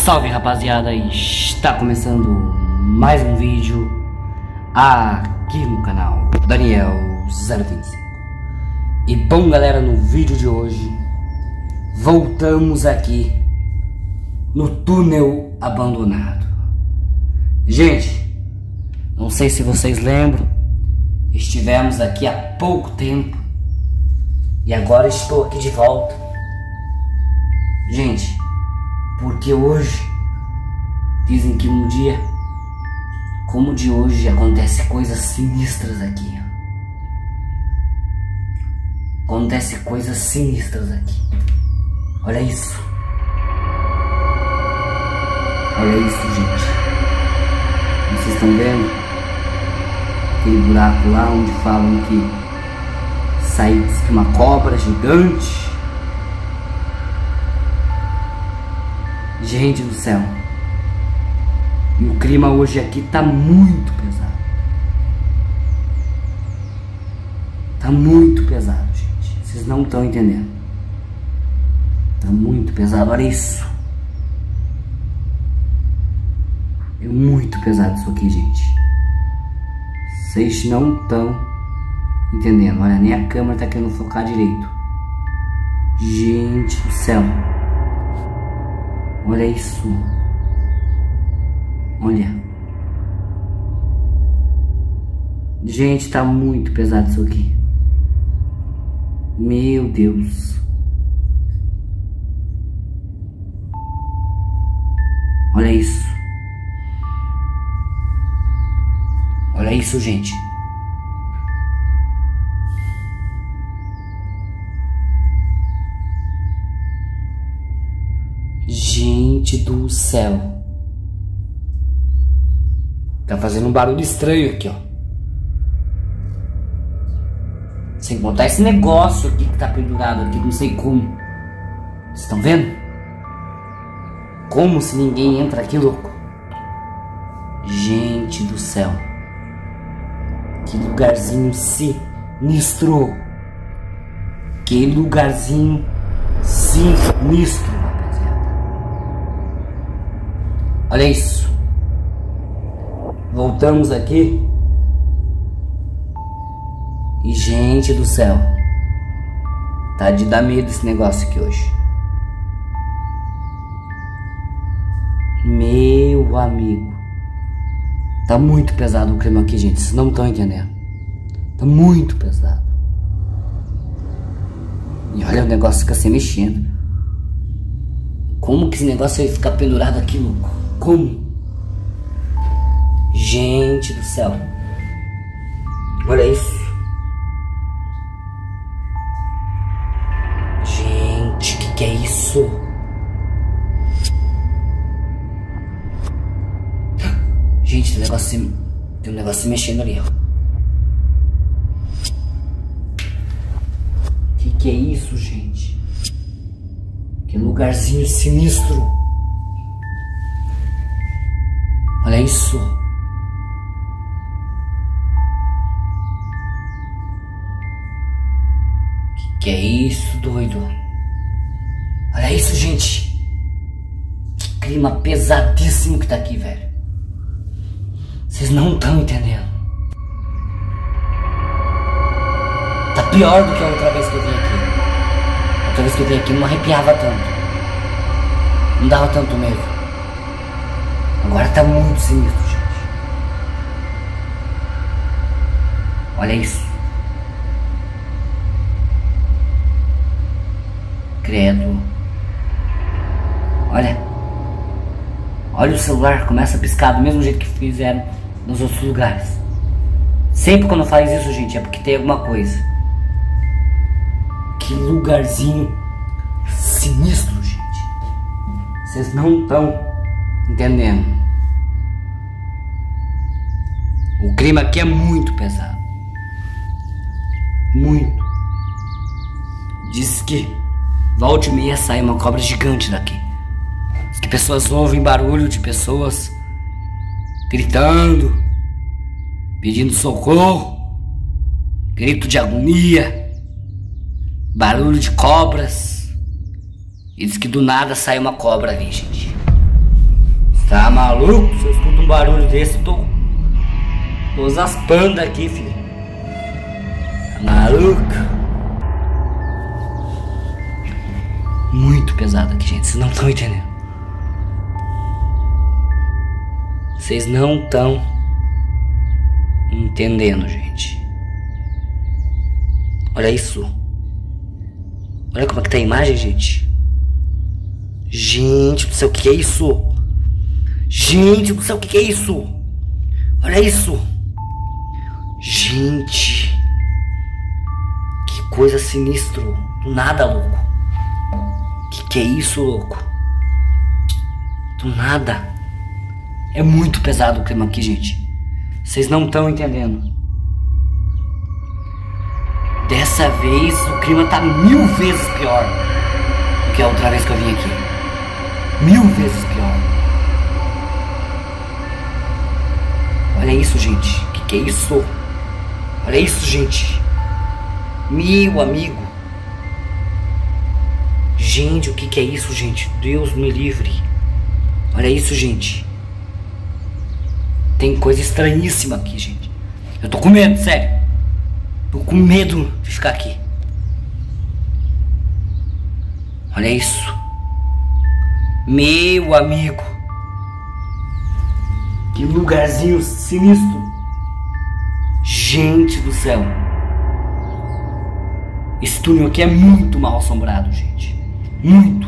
Salve rapaziada, está começando mais um vídeo aqui no canal Daniel025. E bom galera, no vídeo de hoje voltamos aqui no túnel abandonado. Gente, não sei se vocês lembram, estivemos aqui há pouco tempo e agora estou aqui de volta. Gente, porque hoje dizem que um dia como o de hoje acontece coisas sinistras aqui. Acontece coisas sinistras aqui. Olha isso. Olha isso, gente. Vocês estão vendo? Aquele buraco lá onde falam que saiu uma cobra gigante. Gente do céu. E o clima hoje aqui tá muito pesado. Tá muito pesado, gente. Vocês não estão entendendo. Tá muito pesado, olha isso. É muito pesado isso aqui, gente. Vocês não estão entendendo. Olha, nem a câmera tá querendo focar direito. Gente do céu. Olha isso. Olha. Gente, tá muito pesado isso aqui. Meu Deus. Olha isso. Olha isso, gente. Gente do céu. Tá fazendo um barulho estranho aqui, ó. Sem contar esse negócio aqui que tá pendurado aqui, não sei como. Vocês estão vendo? Como se ninguém entra aqui, louco. Gente do céu. Que lugarzinho sinistro. Que lugarzinho sinistro, rapaziada. Olha isso. Voltamos aqui. E gente do céu, tá de dar medo esse negócio aqui hoje. Meu amigo, tá muito pesado o clima aqui, gente. Vocês não estão entendendo. Tá muito pesado. E olha, o negócio fica se mexendo. Como que esse negócio vai ficar pendurado aqui, louco? Como? Gente do céu. Olha isso. Gente, que é isso? Gente, tem um negócio se mexendo ali, ó. Que é isso, gente? Que lugarzinho sinistro. Olha isso. Que é isso, doido? Olha isso, gente. Que clima pesadíssimo que tá aqui, velho. Vocês não estão entendendo. Tá pior do que a outra vez que eu vim aqui. Outra vez que eu vim aqui não arrepiava tanto. Não dava tanto medo. Agora tá muito sinistro, gente. Olha isso. Credo. Olha. Olha o celular, começa a piscar do mesmo jeito que fizeram nos outros lugares. Sempre quando faz isso, gente, é porque tem alguma coisa. Que lugarzinho sinistro, gente. Vocês não estão entendendo. O clima aqui é muito pesado. Muito. Diz que volta e meia sai uma cobra gigante daqui. Diz que pessoas ouvem barulho de pessoas gritando, pedindo socorro, grito de agonia, barulho de cobras. E diz que do nada sai uma cobra ali, gente. Tá maluco? Se eu escuto um barulho desse, tô zaspando aqui, filho. Tá maluco? Muito pesado aqui, gente. Vocês não estão entendendo. Vocês não estão entendendo, gente. Olha isso. Olha como é que tá a imagem, gente. Gente do céu, o que é isso? Gente do céu, o que é isso? Olha isso. Gente. Que coisa sinistra. Do nada, louco. Que é isso, louco? Do nada. É muito pesado o clima aqui, gente. Vocês não estão entendendo. Dessa vez o clima tá 1000 vezes pior do que a outra vez que eu vim aqui. 1000 vezes pior. Olha isso, gente. Que é isso? Olha isso, gente. Meu amigo. Gente, o que é isso, gente? Deus me livre. Olha isso, gente. Tem coisa estranhíssima aqui, gente. Eu tô com medo, sério. Tô com medo de ficar aqui. Olha isso. Meu amigo. Que lugarzinho sinistro. Gente do céu. Esse túnel aqui é muito mal assombrado, gente. Muito.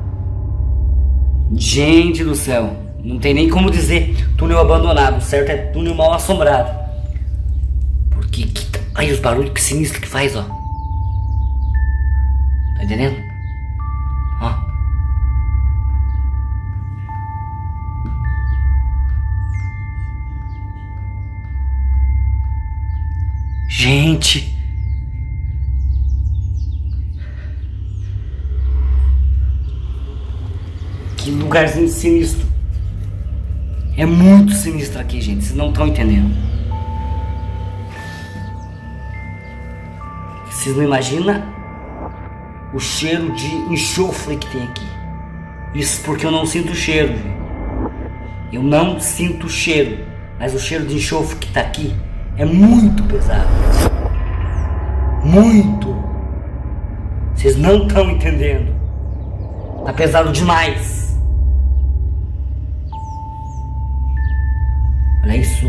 Gente do céu. Não tem nem como dizer túnel abandonado. O certo é túnel mal assombrado. Porque... Ai, os barulhos que sinistro que faz, ó. Tá entendendo? Ó. Gente. Que lugarzinho sinistro. É muito sinistro aqui, gente. Vocês não estão entendendo. Vocês não imaginam o cheiro de enxofre que tem aqui. Isso porque eu não sinto o cheiro, gente. Eu não sinto o cheiro. Mas o cheiro de enxofre que tá aqui é muito pesado. Muito. Vocês não estão entendendo. Tá pesado demais. Olha isso.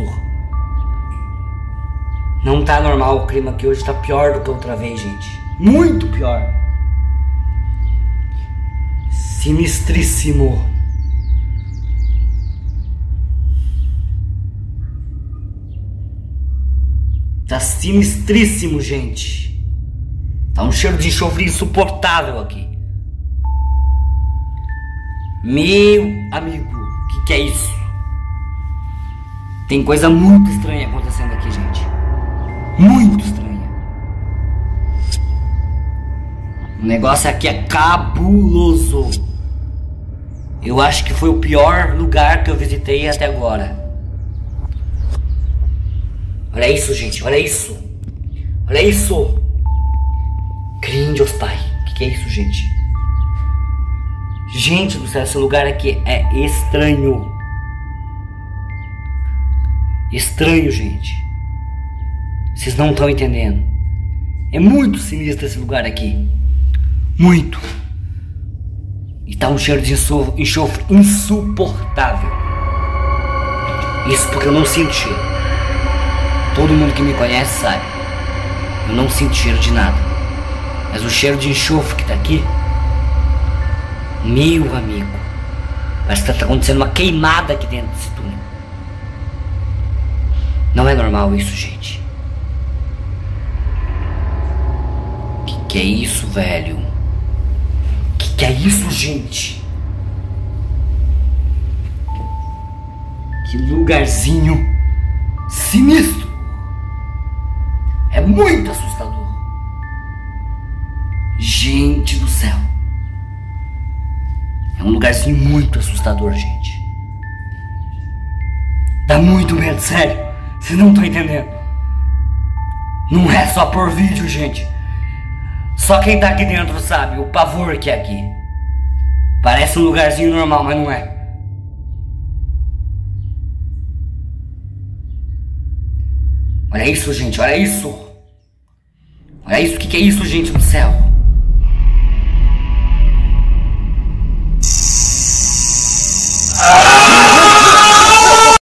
Não tá normal o clima aqui hoje, tá pior do que outra vez, gente. Muito pior. Sinistríssimo. Tá sinistríssimo, gente. Tá um cheiro de enxofre insuportável aqui. Meu amigo, que é isso? Tem coisa muito estranha acontecendo aqui, gente. Muito estranha. O negócio aqui é cabuloso. Eu acho que foi o pior lugar que eu visitei até agora. Olha isso, gente. Olha isso. Olha isso. Grandios pai. Que é isso, gente? Gente do céu, esse lugar aqui é estranho. Estranho, gente. Vocês não estão entendendo. É muito sinistro esse lugar aqui. Muito. E tá um cheiro de enxofre insuportável. Isso porque eu não sinto cheiro. Todo mundo que me conhece sabe. Eu não sinto cheiro de nada. Mas o cheiro de enxofre que tá aqui, meu amigo, parece que tá acontecendo uma queimada aqui dentro desse túnel. Não é normal isso, gente. Que é isso, velho? Que é isso, gente? Que lugarzinho sinistro. É muito assustador. Gente do céu. É um lugarzinho muito assustador, gente. Dá muito medo, sério. Vocês não estão entendendo. Não é só por vídeo, gente. Só quem tá aqui dentro sabe o pavor que é aqui. Parece um lugarzinho normal, mas não é. Olha isso, gente, olha isso. Olha isso, o que é isso, gente do céu? Ah!